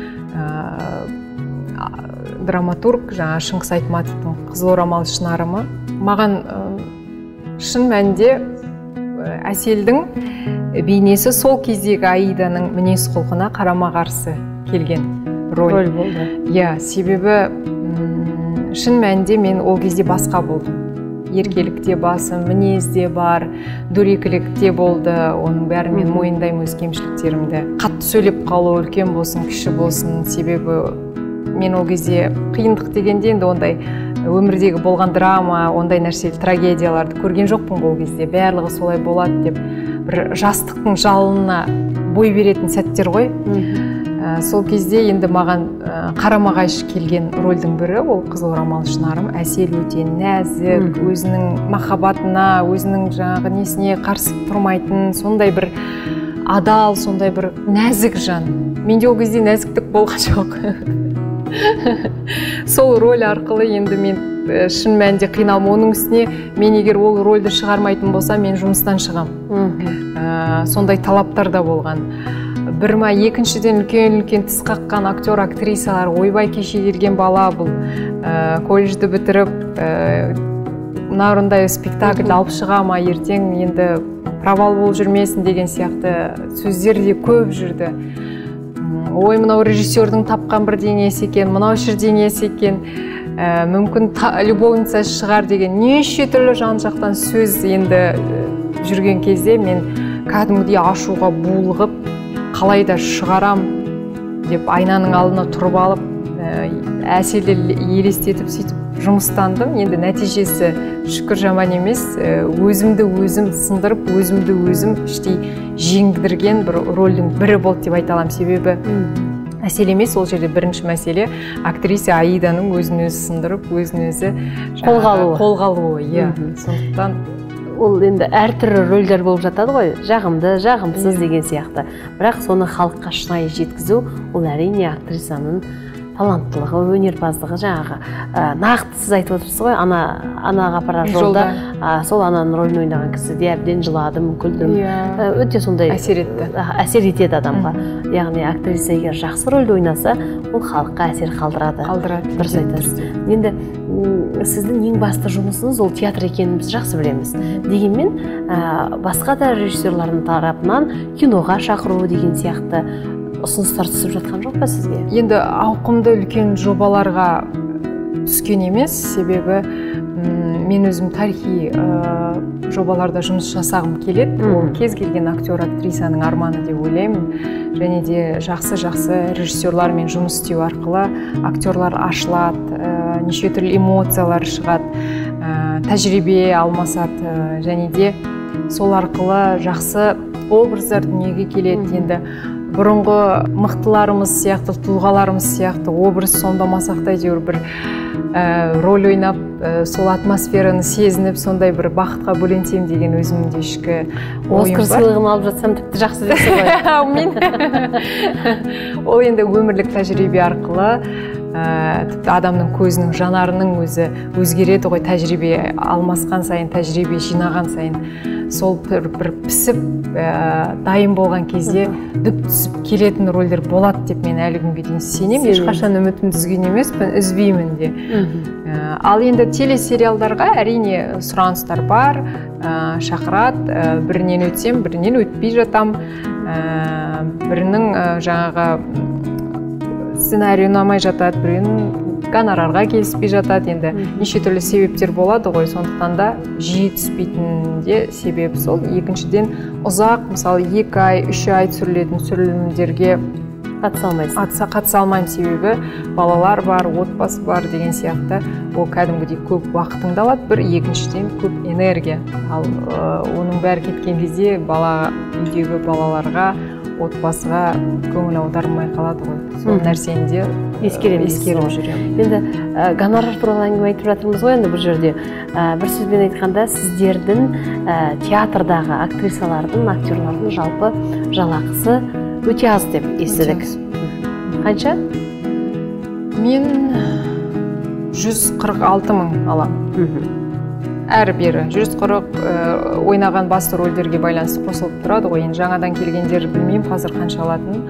драматург, жаңа Шыңғыс Айтматовтың Қызыл орамал Шынарымы. Маған шын мәнінде Әселдің бейнесі сол кездегі Аиданың мінез құлқына қарама-қарсы келген рөл болды. Иә, себебі шын мәнінде мен ол кезде басқа болдым. Еркелікте басым, мінезде бар, дөрекілікте болды. Оның бәрін мен мойындаймын, өз кемшіліктерімді. Қатты сөйлеп қалу, үлкен болсын, кіші болсын, себебі мен ол кезде қиындық дегенде енді ондай өмірдегі болған драма, ондай нәрселі трагедияларды көрген жоқпын ол кезде. Барлығы солай болады деп, бір жастықтың жалынына бой беретін сәттер ғой. Сол кезде енді маған қарама-қайшы келген рөлдің бірі ол Қызыл орамал Шынарым. Әсел өте нәзік, өзінің махаббатына, өзінің жаңағы несіне қарсы тұрмайтын, сондай бір адал, сондай бір нәзік жан. Менде ол кезде нәзіктік болған жоқ. Сол рөл арқылы енді мен шын мәнінде қиналдым. Оның үстіне мен егер ол рөлді шығармайтын болса, мен жұмыстан шығам. Сондай талаптар да болған. Бір ма, екіншіден үлкен-үлкен тіс қаққан актер, актрисалар, ойбай кеше келген бала бұл, колледжді бітіріп, мынандай спектакль алып шыға ма, ертең енді провал болып жүрмесін деген сияқты сөздер де көп жүрді. Ой, мынау режиссердің тапқан бір деңесі екен, мынау шірдеңесі екен, мүмкін любовница шығар деген неше түрлі жан-жақтан сөз енді жүрген кезде мен кәдімгідей ашуға булығып, қалай да шығарам деп айнаның алдына тұрып алып, Әселді елестетіп сөйтіп жұмыстандым. Енді нәтижесі шүкір жаман емес, өзімді өзім сындырып, өзімді өзім іштей жеңдірген бір рөлдің бірі болды деп айта аламын. Себебі Әсел емес, ол жерде бірінші мәселе актриса Аиданың өзін өзі сындырып, өзін өзі қолға алуы. Сондықтан ол енді әртүрлі рөлдер болып жатады ғой, жағымды, жағымсыз деген сияқты. Бірақ соны халыққа шынайы жеткізу, ол әрине актрисаның таланттылығы, өнерпаздығы, жаңағы нақты сіз айтып отырсыз ғой, анаға пара жолда, сол ананың рөлін ойнаған кісіде әбден жыладым, күлдім, өте сондай әсер етті. Әсер етеді адамға. Яғни актриса егер жақсы рөлді ойнаса, ол халыққа әсер қалдырады. Қалдырады. Дұрыс айтасыз. Енді сіздің ең басты жұмысыңыз ол театр екенін біз жақсы білеміз. Дегенмен, басқа да режиссерлардың тарапынан киноға шақыру деген сияқты ұсыныстар түсіп жатқан жоқ па сізге? Енді ауқымды үлкен жобаларға түскен емес, себебі мен өзім тарихи жобаларда жұмыс жасағым келеді. Ол кез келген актер актрисаның арманы деп ойлаймын. Және де жақсы-жақсы режиссерлармен жұмыс істеу арқылы актерлар ашылады, неше түрлі эмоциялар шығады, тәжірибе алмасады, және де сол арқылы жақсы образдар дүниеге келеді. Енді бұрынғы мықтыларымыз сияқты, тұлғаларымыз сияқты образ сомдамасақ та әйтеуір бір роль ойнап, сол атмосфераны сезініп, сондай бір бақытқа бөленсем деген өзімде ішкі ойым бар. Оскар сыйлығын алып жатсам тіпті жақсы дейсің ғой. Әумин. Ол енді өмірлік тәжірибе арқылы тіпті адамның көзінің жанарының өзі өзгереді ғой, тәжірибе алмасқан сайын, тәжірибе жинаған сайын. Сол бір пісіп, дайын болған кезде дүп түсіп келетін рөлдер болады деп мен әлі күнге дейін сенемін. Ешқашан үмітімді үзген емеспін, үзбеймін де. Ал енді телесериалдарға әрине сұраныстар бар, шақырады, бірінен өтсем, бірінен өтпей жатам. Бірінің жаңағы сценарий ұнамай жатады, бірінің гонорарға келіспей жатады. Енді неше түрлі себептер болады ғой, сондықтан да жиі түспейтін де себеп сол. Екіншіден ұзақ, мысалы екі ай, үш ай түсірілетін түсірілімдерге қатыса алмаймын, себебі балалар бар, отбасы бар деген сияқты. Ол кәдімгідей көп уақытыңды алады. Бір, екіншіден көп энергия. Ал оның бәрі кеткен кезде бала, үйдегі балаларға, отбасыға көңіл аудармай қалады ғой. Сол нәрсені де ескеріп жүремін. Енді гонорар туралы әңгіме айтып жатырмыз ғой, енді бұл жерде бір сөзбен айтқанда сіздердің театрдағы актрисалардың, актерлардың жалпы жалақысы өте аз деп естідік. Қанша? Мен жүз қырық алты мың аламын. Әрі бері жүз қырық ойнаған басты рөлдерге байланысты қосылып тұрады ғой. Енді жаңадан келгендер білмеймін қазір қанша алатынын.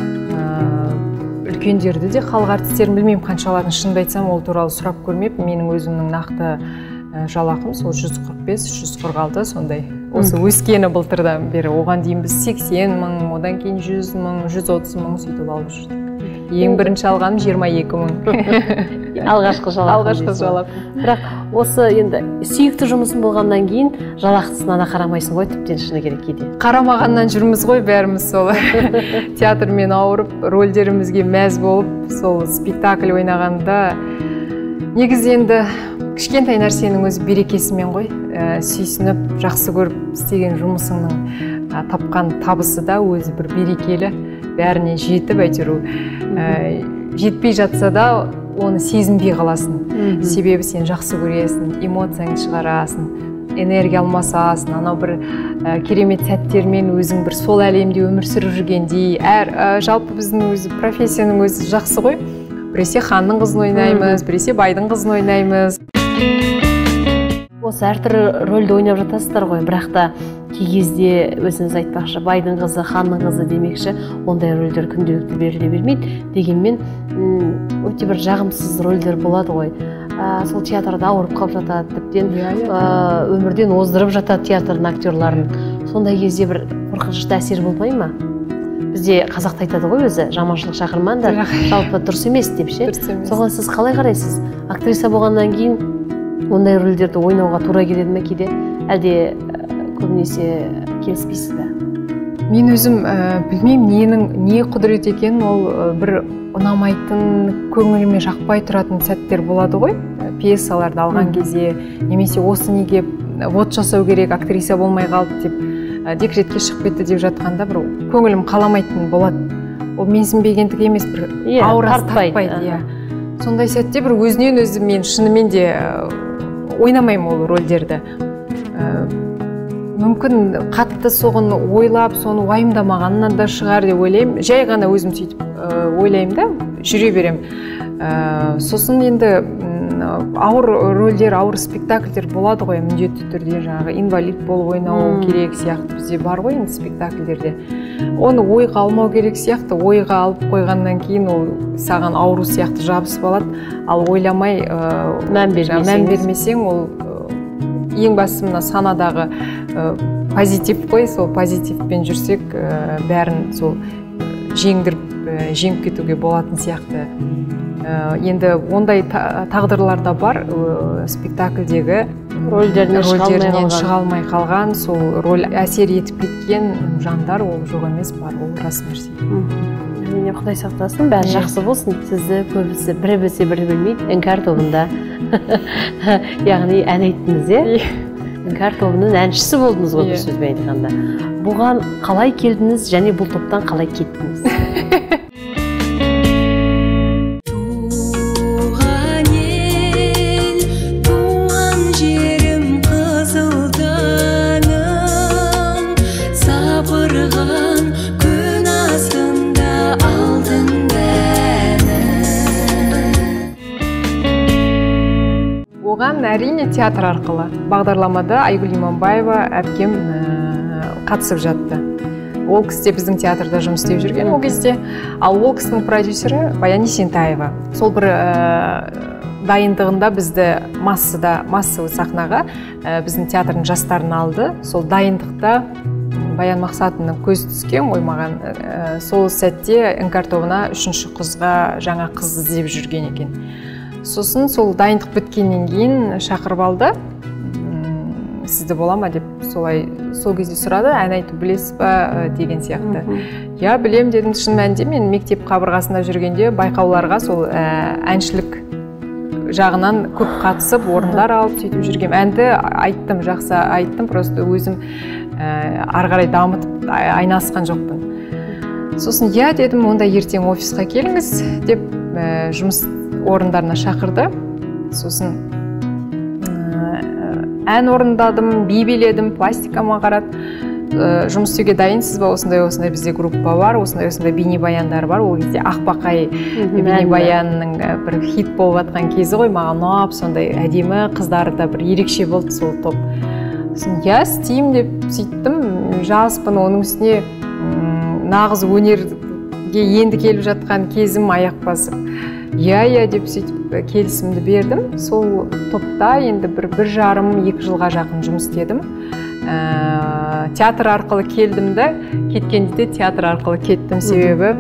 Үлкендерді де, халық артистерін білмеймін қанша алатынын. Шынымды айтсам, ол туралы сұрап көрмеппін. Менің өзімнің нақты жалақым сол жүз қырық бес жүз қырық алты сондай. Осы өскені былтырдан бері. Оған дейін біз сексен мың, одан кейін жүз мың, жүз отыз мың сөйтіп алып жүрдік. Ең бірінші алғаным жиырма екі мың. Алғашқы жалақым. Алғашқы жалақым. Бірақ осы енді сүйікті жұмысын болғаннан кейін жалақысына да қарамайсың ғой, тіптен шыны керек кейде. Қарамағаннан жүрміз ғой бәріміз сол. Театрмен ауырып, рөлдерімізге мәз болып, сол спектакль ойнағанда негізі енді кішкентай нәрсенің өзі берекесімен ғой, сүйсініп, жақсы көріп істеген жұмысыңның тапқан табысы да өзі бір берекелі. Бәріне жетіп, әйтеуір жетпей жатса да оны сезінбей қаласың. Себебі сен жақсы көресің, эмоцияңды шығарасың, энергия алмасасың, анау бір керемет сәттермен өзің бір сол әлемде өмір сүріп жүргендей. Әр жалпы біздің өзі профессияның өзі жақсы ғой. Біресе ханның қызын ойнаймыз, біресе байдың қызын ойнаймыз. Осы әртүрлі рөлді ойнап жатасыздар ғой, бірақ та кей кезде өзіңіз айтпақшы, байдың қызы, ханның қызы демекші, ондай рөлдер күнделікті беріле бермейді. Дегенмен өте бір жағымсыз рөлдер болады ғой. Сол театрда ауырып қалып жатады, тіптен өмірден оздырып жатады театрдың актерларын. Сондай кезде бір қорқынышты әсер болмай ма? Бізде қазақта айтады ғой өзі, жаманшылық шақырмаңдар, жалпы дұрыс емес деп ше. Соған сіз қалай қарайсыз? Актриса болғаннан кейін ондай рөлдерді ойнауға тура келеді ме кейде? Әлде көбінесе келіспейсіз бе? Мен өзім білмеймін ненің не құдірет екенін, ол бір ұнамайтын, көңіліме жақпай тұратын сәттер болады ғой. Пьесаларды алған кезде, немесе осы неге вот жасау керек, актриса болмай қалды деп, декретке шығып кетті деп жатқанда бір көңілім қаламайтын болады. Ол менсінбегендік емес, бір аурасы тартпайды. Сондай сәтте бір өзінен өзі мен шынымен де ойнамаймын ол рөлдерді. Мүмкін қатты соғын ойлап, соны уайымдамағаннан да шығар деп ойлаймын. Жай ғана өзім сөйтіп ойлаймын да, жүре берем. Сосын енді ауыр рөлдер, ауыр спектакльдер болады ғой, міндетті түрде жаңағы инвалид болып ойнау керек сияқты бізде бар ғой енді спектакльдерде. Оны ойға алмау керек сияқты, ойға алып қойғаннан кейін ол саған ауру сияқты жабысып алады. Ал ойламай мән бермесең, ол ең бастысы мына санадағы позитив қой, сол позитивпен жүрсек, бәрін сол жеңдіріп, жеңіп кетуге болатын сияқты. Енді ондай тағдырларда бар спектакльдегі рөлдерінен шыға алмай қалған, сол роль әсер етіп кеткен жандар ол жоқ емес, бар, ол рас нәрсе. Әрине, Құдай сақтасын, бәрі жақсы болсын. Сізді көбісі бірі білсе бірі білмейді, іңкәр тобында. Яғни ән айттыңыз, е? Іңкәр тобының әншісі болдыңыз ғой, бір сөзбен айтқанда. Бұған қалай келдіңіз және бұл топтан қалай кеттіңіз? Оған әрине театр арқылы. Бағдарламада Айгүл Иманбаева әпкем қатысып жатты. Ол кісі біздің театрда жұмыс істеп жүрген ол кезде. Ал ол кісінің продюсері Баян Есентаева. Сол бір дайындығында бізді массада, массовый сахнаға біздің театрдың жастарын алды. Сол дайындықта Баян Мақсатовның көзі түскен ой маған. Сол сәтте іңкәр тобына үшінші қызға жаңа қыз іздеп жүрген екен. Сосын сол дайындық біткеннен кейін шақырып алды. Сізді бола ма деп солай сол кезде сұрады, ән айтып білесіз ба деген сияқты. Я білем дедім, шын мәнінде мен мектеп қабырғасында жүргенде байқауларға сол әншілік жағынан көп қатысып, орындар алып сөйтіп жүргем. Әнді айттым, жақсы айттым, просто өзім ары қарай дамытып айналысқан жоқпын. Сосын я дедім, онда ертең офисқа келіңіз деп жұмыс орындарына шақырды. Сосын ән орындадым, би биледім, пластикама қарады. Жұмыс істеуге дайынсыз ба? Осындай осындай бізде группа бар, осындай осындай бейнебаяндар бар. Ол кезде Ақбақай бейнебаянның бір хит болып жатқан кезі ғой, маған ұнап, сондай әдемі қыздары да бір ерекше болды сол топ. Сосын я істеймін деп сөйттім, жаспын, оның үстіне нағыз өнерге енді келіп жатқан кезім аяқ басып. Я-я деп сөйтіп келісімді бердім. Сол топта енді бір бір жарым, екі жылға жақын жұмыс істедім. Театр арқылы келдім де, кеткенде де театр арқылы кеттім. Себебі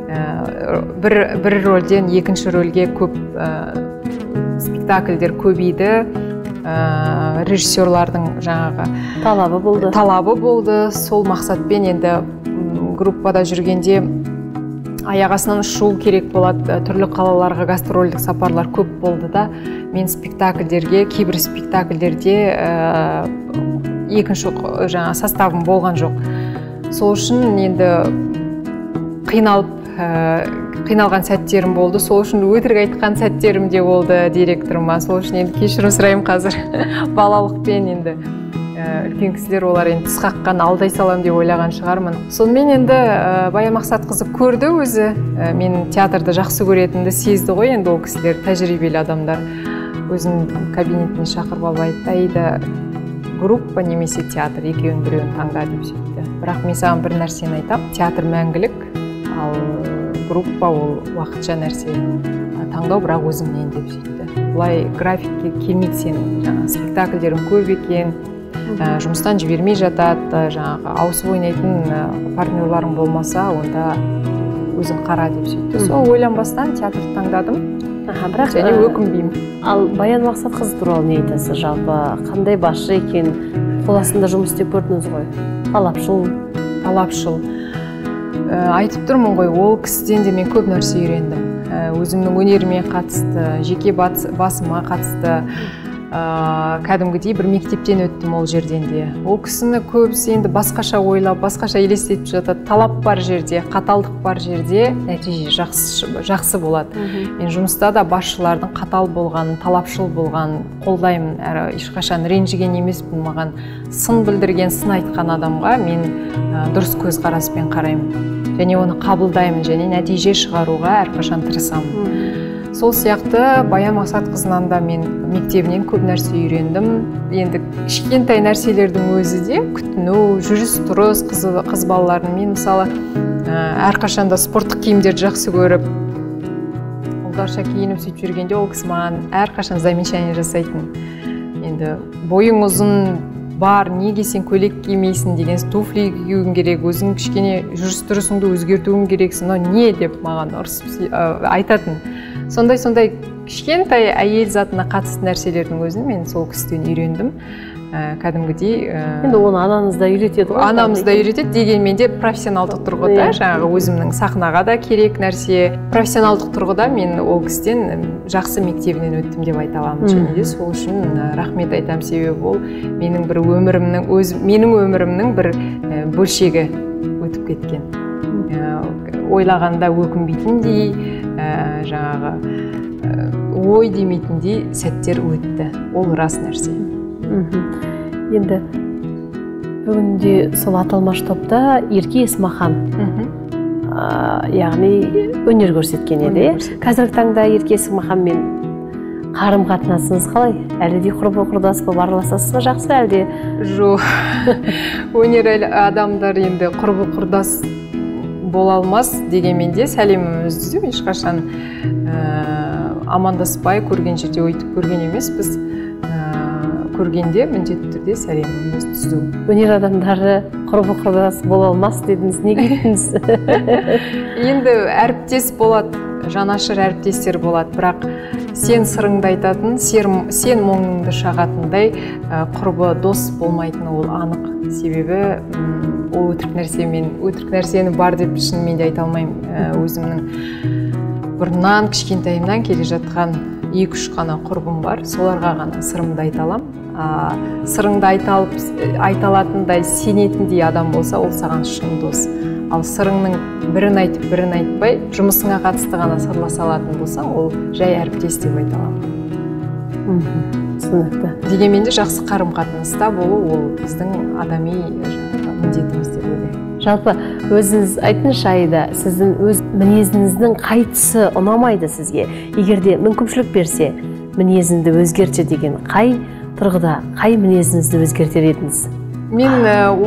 бір рөлден екінші рөлге көп спектакльдер көбейді. Режиссерлардың жаңағы талабы болды. Талабы болды. Сол мақсатпен енді группада жүргенде аяқ астынан ұшу керек болады, түрлі қалаларға гастрольдік сапарлар көп болды да, мен спектакльдерге, кейбір спектакльдерде екінші жаңа составым болған жоқ. Сол үшін енді қиналып, қиналған сәттерім болды. Сол үшін өтірік айтқан сәттерім де болды директорыма. Сол үшін енді кешірім сұраймын қазір балалықпен енді. Үлкен кісілер олар енді тіс қаққан алдай салам деп ойлаған шығармын. Сонымен енді Баян Мақсатқызы көрді өзі. Мен театрды жақсы көретінді сезді ғой, енді ол кісілер тәжірибелі адамдар. Өзім кабинетіне шақырып алып айтты, Аида, группа немесе театр екеуін біреуін таңда деп сөйтті. Бірақ мен саған бір нәрсені айтам, театр мәңгілік, ал группа ол уақытша нәрсе. Таңдау бірақ өзіңнен деп сөйтті. Бұлай графикке келмейді сенің, жаңа спектакльдерің көп екен. Жұмыстан жібермей жатады, жаңағы ауысып ойнайтын партнерларың болмаса, онда өзің қара деп сөйтті. Сол ойланбастан театр таңдадым. Және өкінбеймін. Ал Баян Мақсатқызы туралы не айтасыз? Жалпы қандай басшы екен, қол астында жұмыс істеп көрдіңіз ғой? Талапшыл, талапшыл. Айтып тұрмын ғой, ол кісіден де мен көп нәрсе үйрендім. Өзімнің өнеріме қатысты, жеке басыма қатысты. Кәдімгідей бір мектептен өттім ол жерден де. Ол кісіні көбісі енді басқаша ойлап, басқаша елестетіп жатады. Талап бар жерде, қаталдық бар жерде нәтиже жақсы болады. Мен жұмыста да басшылардың қатал болғанын, талапшыл болғанын қолдаймын. Әрі ешқашан ренжіген емеспін. Маған сын білдірген, сын айтқан адамға мен дұрыс көзқараспен қараймын. Және оны қабылдаймын, және нәтиже шығаруға әрқашан тырысамын. Сол сияқты Баян Мақсатқызынан да мен мектебінен көп нәрсе үйрендім. Енді кішкентай нәрселердің өзі де күтіну, жүріс тұрыс қыз балаларын. Мен мысалы әрқашанда спорттық киімдерді жақсы көріп, ұлдарша киініп сөйтіп жүргенде ол кісі маған әрқашан замечание жасайтын. Енді бойың ұзын бар, неге сен көйлек кимейсің деген, туфли киюің керек, өзің кішкене жүріс тұрысыңды өзгертуің керексің, но не деп маған ұрсып айтатын. Сондай-сондай кішкентай әйел затына қатысты нәрселердің өзін мен сол кісіден үйрендім. Кәдімгідей енді оны анаңыз да үйретеді ғой? Анамыз да үйретеді, дегенмен де профессионалдық тұрғыда, жаңағы өзімнің сахнаға да керек нәрсе. Профессионалдық тұрғыда мен ол кісіден жақсы мектебінен өттім деп айта аламын. Және де сол үшін рахмет айтам, себебі ол менің бір өмірімнің өз менің өмірімнің бір бөлшегі өтіп кеткен. Ойлағанда өкінбейтіндей, жаңағы ой демейтіндей сәттер өтті. Ол рас нәрсе. Енді бүгінде сол аталмыш топта Ерке Есмахан яғни өнер көрсеткен еді. Қазіргі таңда Ерке Есмаханмен қарым қатынасыңыз қалай? Әлі де құрбы құрдас болып араласасыз ба, жақсы әлде? Жоқ. Өнер адамдар енді құрбы құрдас бола алмас дегенмен де сәлемімізді ешқашан амандаспай көрген жерде өйтіп көрген емес. Біз көргенде міндетті түрде сәлеміміз түзу. Өнер адамдары құрбы құрдас бола алмас дедіңіз, неге айттыңыз? Енді әріптес болады, жанашыр әріптестер болады, бірақ сен сырыңды айтатын, сен мұңыңды шағатындай құрбы дос болмайтыны ол анық. Себебі ол өтірік нәрсемен, өтірік нәрсені бар деп шынымен де айта алмаймын. Өзімнің бұрыннан кішкентайымнан келе жатқан екі-үш қана құрбым бар, соларға ғана сырымды айта аламын. Сырыңды айталатындай сенетіндей адам болса, ол саған шын дос. Ал сырыңның бірін айтып, бірін айтпай, жұмысыңа қатысты ғана сырласа алатын болса, ол жай әріптес деп айта аламын. Түсінікті. Дегенмен де жақсы қарым-қатынаста болу, ол біздің адами міндетіміз деп ойлаймын. Жалпы өзіңіз айтыңызшы, Аида, сіздің өз мінезіңіздің қай тұсы ұнамайды сізге? Егерде мүмкіншілік берсе, мінезіңді өзгертші деген қай тұрғыда, қай мінезіңізді өзгертер едіңіз? Мен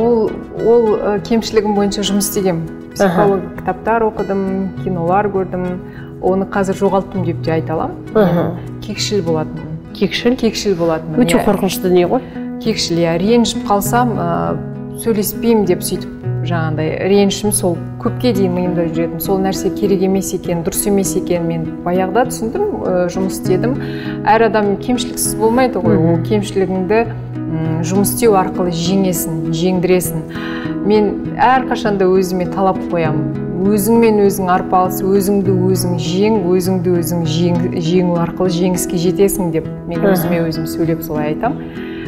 ол кемшілігім бойынша жұмыс істегем. Психолог кітаптар оқыдым, кинолар көрдім. Оны қазір жоғалттым деп те айта аламын. Кекшіл болатынмын. Кекшіл? Кекшіл болатынмын. Өте қорқынышты дүние ғой? Кекшіл, иә. Ренжіп қалсам, сөйлеспеймін деп сөйтіп жаңағындай ренішім сол көпке дейін миымда жүретін. Сол нәрсе керек емес екен, дұрыс емес екен, мен баяғыда түсіндім, жұмыс істедім. Әр адам кемшіліксіз болмайды ғой, ол кемшілігіңді жұмыс істеу арқылы жеңесің, жеңдіресің. Мен әрқашанда өзіме талап қоямын. Өзіңмен өзің арпалыс, өзіңді өзің жең, өзіңді өзің жеңу арқылы жеңіске жетесің деп мен өзіме өзім сөйлеп солай айтам.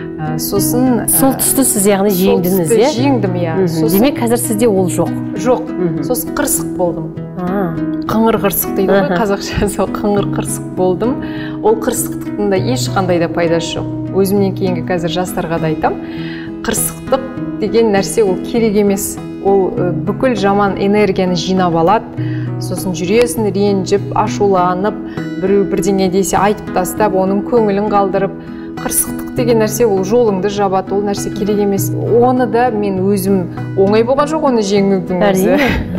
Сосын сол тұсты сіз яғни жеңдіңіз, иә? Жеңдім, иә. Демек қазір сізде ол жоқ? Жоқ. Сосын қырсық болдым. Қыңыр қырсық дейді ғой, қазақша сол қыңыр қырсық болдым. Ол қырсықтықтың да ешқандай да пайдасы жоқ. Өзімнен кейінгі қазір жастарға да айтам, қырсықтық деген нәрсе ол керек емес. Ол бүкіл жаман энергияны жинап алады. Сосын жүресің ренжіп, ашуланып, біреу бірдеңе десе айтып тастап, оның көңілін қалдырып, қырсықтық деген нәрсе ол жолыңды жабады, ол нәрсе керек емес. Оны да мен өзім оңай болған жоқ, оны жеңудің өзі.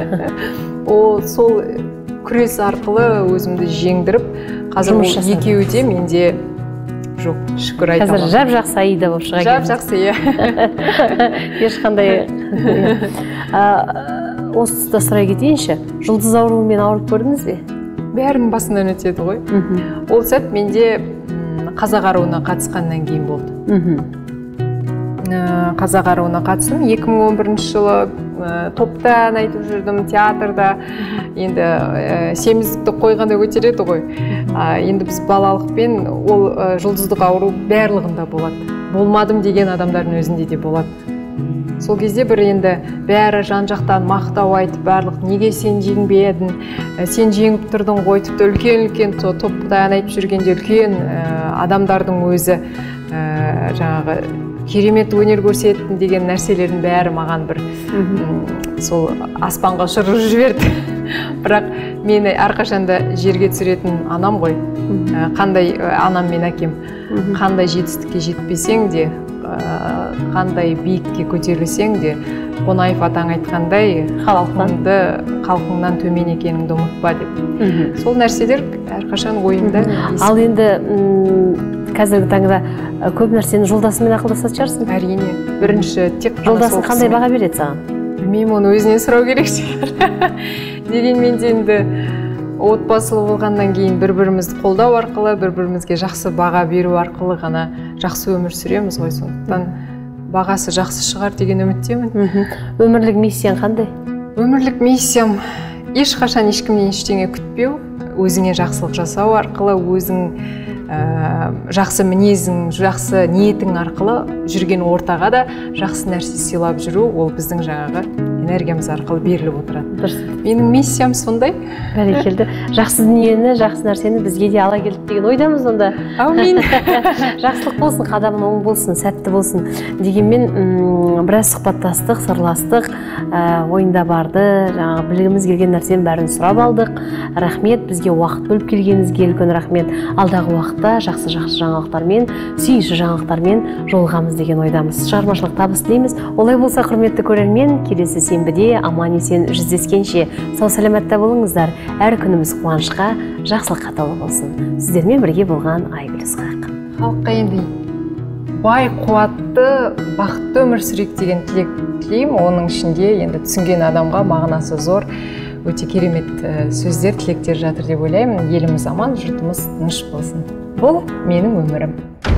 Ол сол күрес арқылы өзімді жеңдіріп, қазір екеуі де менде жоқ, шүкір айта аламын. Қазір жап-жақсы Аида болып шыға келдіңіз. Жап-жақсы, иә. Ешқандай. Осы тұста сұрай кетейінші, жұлдыз ауруымен ауырып көрдіңіз бе? Бәрінің басынан өтеді ғой. Ол сәт менде қазақ аруына қатысқаннан кейін болды. Қазақ аруына қатыстым. екі мың он бірінші жылы топта ән айтып жүрдім, театрда. Енді семіздікті қойғанда көтереді ғой. Енді біз балалықпен ол жұлдыздық ауру барлығында болады. Болмадым деген адамдардың өзінде де болады. Сол кезде бір енді бәрі жан-жақтан мақтау айтып, барлық неге сен жеңбедің, сен жеңіп тұрдың ғой, тіпті үлкен-үлкен топта ән айтып жүргенде үлкен адамдардың өзі жаңағы керемет өнер көрсеттің деген нәрселердің бәрі маған бір сол аспанға ұшырып жіберді. Бірақ мені әрқашанда жерге түсіретін анам ғой. Қандай анам мен әкем, қандай жетістікке жетпесең де, қандай биікке көтерілсең де, Қонаев атаң айтқандай, халқыңды халқыңнан төмен екеніңді ұмытпа деп. Сол нәрселер әрқашан ойымда. Ал енді қазіргі таңда көп нәрсені жолдасымен ақылдасатын шығарсың? Әрине. Бірінші тек жолдасың қандай баға береді саған? Білмеймін, оны өзінен сұрау керек шығар. Дегенмен де енді отбасылы болғаннан кейін бір-бірімізді қолдау арқылы, бір-бірімізге жақсы баға беру арқылы ғана жақсы өмір сүреміз ғой. Сондықтан бағасы жақсы шығар деген үміттемін. Өмірлік миссияң қандай? Өмірлік миссиям ешқашан ешкімнен ештеңе күтпеу, өзіңе жақсылық жасау арқылы, өзің жақсы мінезің, жақсы ниетің арқылы жүрген ортаға да жақсы нәрсе сыйлап жүру, ол біздің жаңағы энергиямыз арқылы беріліп отырады. Менің миссиям сондай. Бәрекелді. Жақсы дүниені, жақсы нәрсені бізге де ала келді деген ойдамыз онда. Әумин. Жақсылық болсын, қадамың оң болсын, сәтті болсын. Дегенмен біраз сұхбаттастық, сырластық, ойында барды, жаңағы білгіміз келген нәрсенің бәрін сұрап алдық. Рахмет, бізге уақыт бөліп келгеніңізге үлкен рахмет. Алдағы уақытта жақсы-жақсы жаңалықтармен, сүйінші жаңалықтармен жолығамыз деген ойдамыз. Шығармашылық табыс тілейміз. Олай болса, құрметті көрермен, келесі сенбіде аман-есен жүздескенше сау саламатта болыңыздар. Әр күніміз қуанышқа, жақсылыққа толы болсын. Сіздермен бірге болған Айгүл Ысқақ. Халыққа енді бай, қуатты, бақытты өмір сүрейік деген тілек тілеймін. Оның ішінде енді түсінген адамға мағынасы зор, өте керемет сөздер, тілектер жатыр деп ойлаймын. Еліміз аман, жұртымыз тыныш болсын. Бұл менің өмірім.